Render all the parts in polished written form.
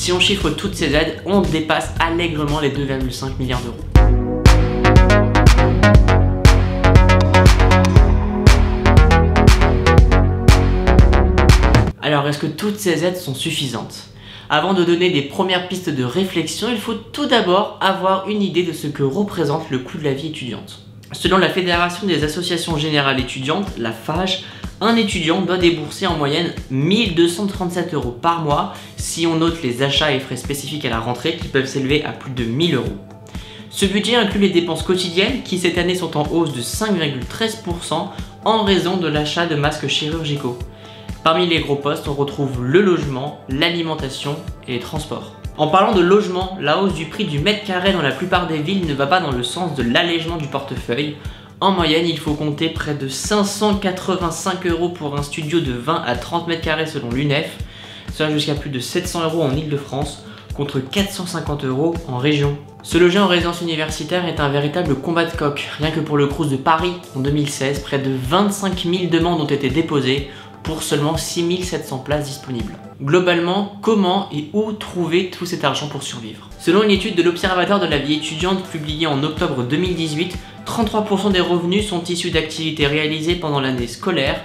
Si on chiffre toutes ces aides, on dépasse allègrement les 2,5 milliards d'euros. Alors, est-ce que toutes ces aides sont suffisantes? Avant de donner des premières pistes de réflexion, il faut tout d'abord avoir une idée de ce que représente le coût de la vie étudiante. Selon la Fédération des associations générales étudiantes, la FAGE, un étudiant doit débourser en moyenne 1 237 € par mois si on note les achats et frais spécifiques à la rentrée qui peuvent s'élever à plus de 1 000 €. Ce budget inclut les dépenses quotidiennes qui cette année sont en hausse de 5,13% en raison de l'achat de masques chirurgicaux. Parmi les gros postes, on retrouve le logement, l'alimentation et les transports. En parlant de logement, la hausse du prix du mètre carré dans la plupart des villes ne va pas dans le sens de l'allègement du portefeuille. En moyenne, il faut compter près de 585 € pour un studio de 20 à 30 mètres carrés selon l'UNEF, soit jusqu'à plus de 700 € en Ile-de-France, contre 450 € en région. Se loger en résidence universitaire est un véritable combat de coq. Rien que pour le Crous de Paris, en 2016, près de 25 000 demandes ont été déposées pour seulement 6 700 places disponibles. Globalement, comment et où trouver tout cet argent pour survivre? Selon une étude de l'Observatoire de la vie étudiante publiée en octobre 2018, 33% des revenus sont issus d'activités réalisées pendant l'année scolaire,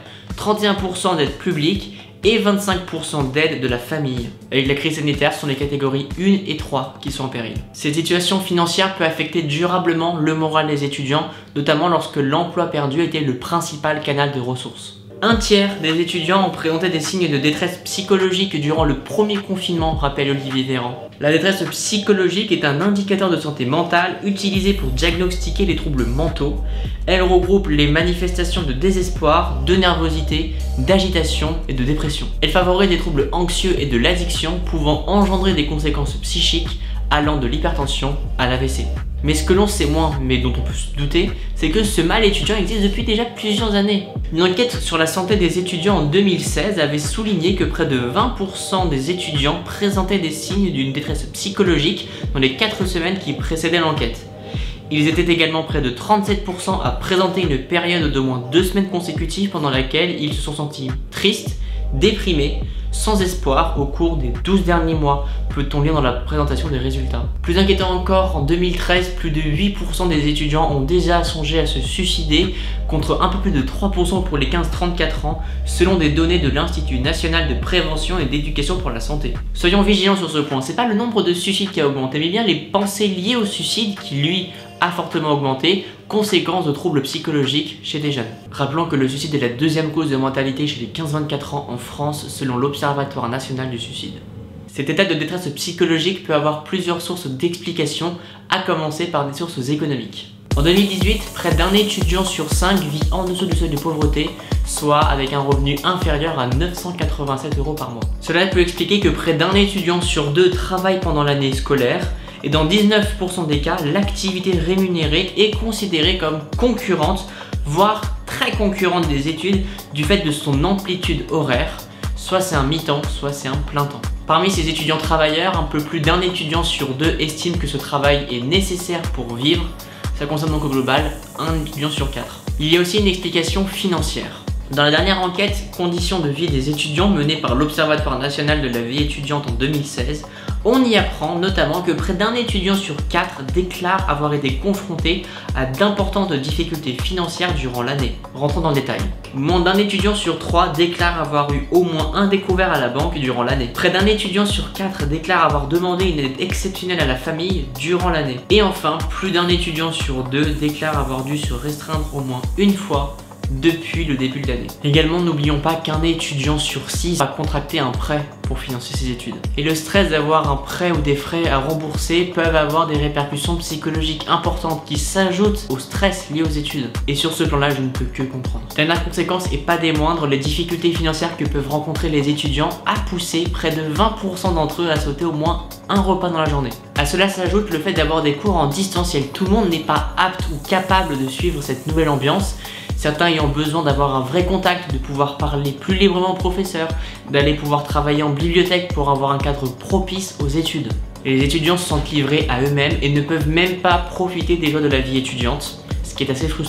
31% d'aides publiques et 25% d'aides de la famille. Avec la crise sanitaire, ce sont les catégories 1 et 3 qui sont en péril. Cette situation financière peut affecter durablement le moral des étudiants, notamment lorsque l'emploi perdu était le principal canal de ressources. Un tiers des étudiants ont présenté des signes de détresse psychologique durant le premier confinement, rappelle Olivier Véran. La détresse psychologique est un indicateur de santé mentale utilisé pour diagnostiquer les troubles mentaux. Elle regroupe les manifestations de désespoir, de nervosité, d'agitation et de dépression. Elle favorise des troubles anxieux et de l'addiction pouvant engendrer des conséquences psychiques allant de l'hypertension à l'AVC. Mais ce que l'on sait moins, mais dont on peut se douter, c'est que ce mal étudiant existe depuis déjà plusieurs années. Une enquête sur la santé des étudiants en 2016 avait souligné que près de 20% des étudiants présentaient des signes d'une détresse psychologique dans les 4 semaines qui précédaient l'enquête. Ils étaient également près de 37% à présenter une période d'au moins 2 semaines consécutives pendant laquelle ils se sont sentis tristes, déprimés, sans espoir au cours des 12 derniers mois, peut-on lire dans la présentation des résultats. Plus inquiétant encore, en 2013, plus de 8% des étudiants ont déjà songé à se suicider, contre un peu plus de 3% pour les 15-34 ans, selon des données de l'Institut national de prévention et d'éducation pour la santé. Soyons vigilants sur ce point, c'est pas le nombre de suicides qui a augmenté, mais bien les pensées liées au suicide qui, lui, a fortement augmenté, conséquence de troubles psychologiques chez des jeunes. Rappelons que le suicide est la 2e cause de mortalité chez les 15-24 ans en France selon l'Observatoire national du suicide. Cet état de détresse psychologique peut avoir plusieurs sources d'explication, à commencer par des sources économiques. En 2018, près d'un étudiant sur 5 vit en dessous du seuil de pauvreté, soit avec un revenu inférieur à 987 € par mois. Cela peut expliquer que près d'un étudiant sur 2 travaille pendant l'année scolaire, et dans 19% des cas, l'activité rémunérée est considérée comme concurrente, voire très concurrente des études du fait de son amplitude horaire, soit c'est un mi-temps, soit c'est un plein temps. Parmi ces étudiants travailleurs, un peu plus d'un étudiant sur 2 estime que ce travail est nécessaire pour vivre, ça concerne donc au global un étudiant sur 4. Il y a aussi une explication financière. Dans la dernière enquête « Conditions de vie des étudiants » menée par l'Observatoire national de la vie étudiante en 2016, on y apprend notamment que près d'un étudiant sur 4 déclare avoir été confronté à d'importantes difficultés financières durant l'année. Rentrons dans le détail. Moins d'un étudiant sur 3 déclare avoir eu au moins un découvert à la banque durant l'année. Près d'un étudiant sur 4 déclare avoir demandé une aide exceptionnelle à la famille durant l'année. Et enfin, plus d'un étudiant sur 2 déclare avoir dû se restreindre au moins une fois depuis le début de l'année. Également, n'oublions pas qu'un étudiant sur 6 va contracter un prêt pour financer ses études. Et le stress d'avoir un prêt ou des frais à rembourser peuvent avoir des répercussions psychologiques importantes qui s'ajoutent au stress lié aux études. Et sur ce plan-là, je ne peux que comprendre. Dernière conséquence, et pas des moindres, les difficultés financières que peuvent rencontrer les étudiants a poussé près de 20% d'entre eux à sauter au moins un repas dans la journée. À cela s'ajoute le fait d'avoir des cours en distanciel. Tout le monde n'est pas apte ou capable de suivre cette nouvelle ambiance. Certains ayant besoin d'avoir un vrai contact, de pouvoir parler plus librement aux professeurs, d'aller pouvoir travailler en bibliothèque pour avoir un cadre propice aux études. Et les étudiants se sentent livrés à eux-mêmes et ne peuvent même pas profiter des joies de la vie étudiante, ce qui est assez frustrant.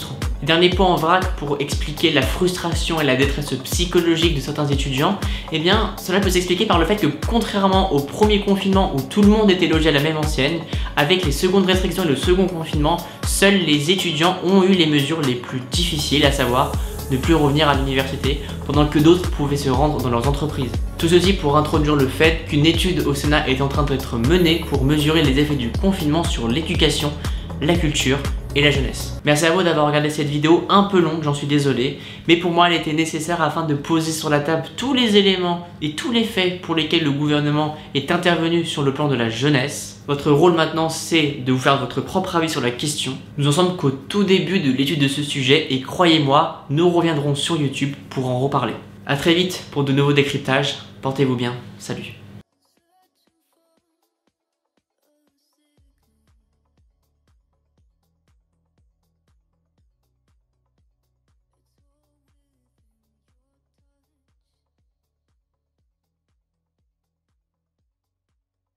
Dernier point en vrac pour expliquer la frustration et la détresse psychologique de certains étudiants, eh bien cela peut s'expliquer par le fait que contrairement au premier confinement où tout le monde était logé à la même enseigne, avec les secondes restrictions et le second confinement, seuls les étudiants ont eu les mesures les plus difficiles, à savoir ne plus revenir à l'université, pendant que d'autres pouvaient se rendre dans leurs entreprises. Tout ceci pour introduire le fait qu'une étude au Sénat est en train d'être menée pour mesurer les effets du confinement sur l'éducation, la culture et la jeunesse. Merci à vous d'avoir regardé cette vidéo un peu longue, j'en suis désolé, mais pour moi elle était nécessaire afin de poser sur la table tous les éléments et tous les faits pour lesquels le gouvernement est intervenu sur le plan de la jeunesse. Votre rôle maintenant c'est de vous faire votre propre avis sur la question. Nous en sommes qu'au tout début de l'étude de ce sujet et croyez-moi, nous reviendrons sur YouTube pour en reparler. A très vite pour de nouveaux décryptages, portez-vous bien, salut.